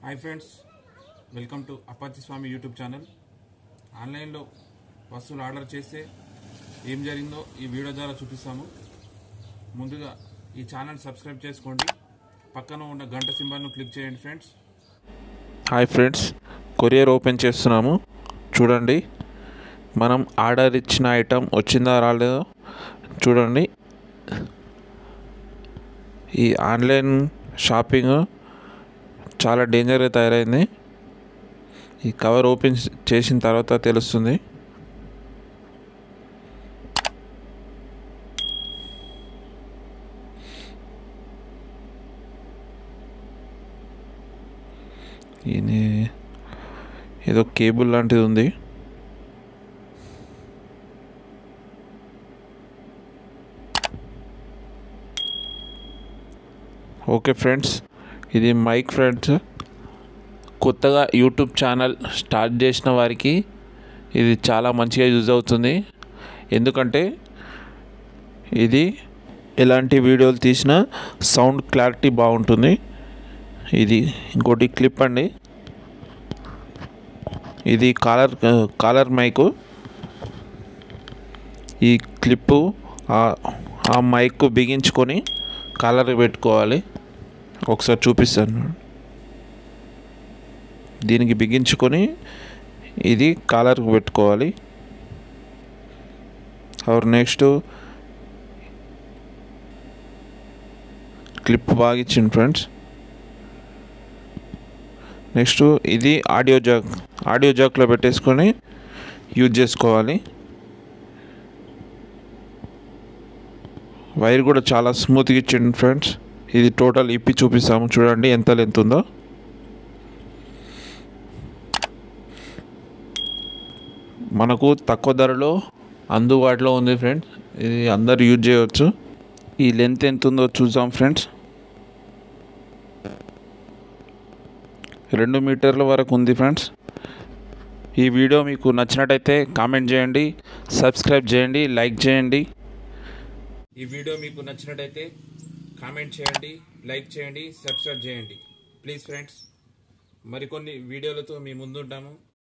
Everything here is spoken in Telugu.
High friends welcome to Appachi Swami YouTube channel online లో వస్తువులు ఆర్డర్ చేస్తే ఏం జరిగిందో ఈ వీడియో ద్వారా చూపిస్తాము। ముందుగా ఈ ఛానల్ సబ్స్క్రైబ్ చేసుకోండి, పక్కన ఉన్న గంట సింబల్ ను క్లిక్ చేయండి friends. Hi friends, courier open చేస్తున్నాము। చూడండి మనం ఆర్డర్ ఇచ్చిన ఐటమ్ వచ్చిందా రాలేదో చూడండి। ఈ ఆన్లైన్ షాపింగ్ చాలా డేంజర్గా తయారైంది। ఈ కవర్ ఓపెన్ చేసిన తర్వాత తెలుస్తుంది। ఇది ఏదో కేబుల్ లాంటిది ఉంది। ఓకే ఫ్రెండ్స్, ఇది మైక్ ఫ్రెండ్స్। కొత్తగా యూట్యూబ్ ఛానల్ స్టార్ట్ చేసిన వారికి ఇది చాలా మంచిగా యూజ్ అవుతుంది। ఎందుకంటే ఇది ఎలాంటి వీడియోలు తీసినా సౌండ్ క్లారిటీ బాగుంటుంది। ఇది ఇంకోటి క్లిప్ అండి, ఇది కాలర్ మైకు। ఈ క్లిప్పు ఆ మైక్ బిగించుకొని కాలర్ పెట్టుకోవాలి। ఒకసారి చూపిస్తాను। దీనికి బిగించుకొని ఇది కాలర్కి పెట్టుకోవాలి। और నెక్స్ట్ క్లిప్ బాగా ఇచ్చింది ఫ్రెండ్స్। నెక్స్ట్ ఇది ఆడియో జాక్లో పెట్టేసుకొని యూజ్ చేసుకోవాలి। వైర్ కూడా చాలా స్మూత్గా ఇచ్చింది ఫ్రెండ్స్। ఇది టోటల్ ఇప్పి చూపిస్తాము, చూడండి ఎంత లెంత్ ఉందో। మనకు తక్కువ ధరలో అందుబాటులో ఉంది ఫ్రెండ్స్, ఇది అందరు యూజ్ చేయవచ్చు। ఈ లెంత్ ఎంత ఉందో చూద్దాం ఫ్రెండ్స్। 2 మీటర్ల వరకు ఉంది ఫ్రెండ్స్। ఈ వీడియో మీకు నచ్చినట్టయితే కామెంట్ చేయండి, సబ్స్క్రైబ్ చేయండి, లైక్ చేయండి। ఈ వీడియో మీకు నచ్చినట్టయితే కామెంట్ చేయండి, లైక్ చేయండి, సబ్స్క్రైబ్ చేయండి ప్లీజ్ ఫ్రెండ్స్। మరికొన్ని వీడియోలతో మీ ముందుంటాము।